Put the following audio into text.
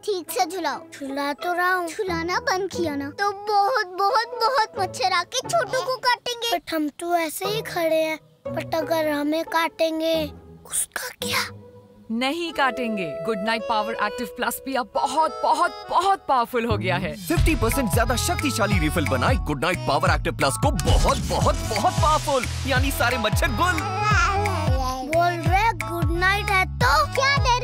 ठीक से झुलाओ। झुला तो रहा हूँ। झुलाना बंद किया ना तो बहुत बहुत बहुत मच्छर आके छोटू को काटेंगे। बट हम तो ऐसे ही खड़े हैं। बट अगर हमें काटेंगे उसका क्या? नहीं काटेंगे। Good night power active plus भी अब बहुत बहुत बहुत पावरफुल हो गया है। 50% ज्यादा शक्तिशाली रिफिल बनाए good night power active plus को बहुत बहुत बहुत पावरफुल, यानी सारे मच्छर गुल। बोल रहे गुड नाइट है तो क्या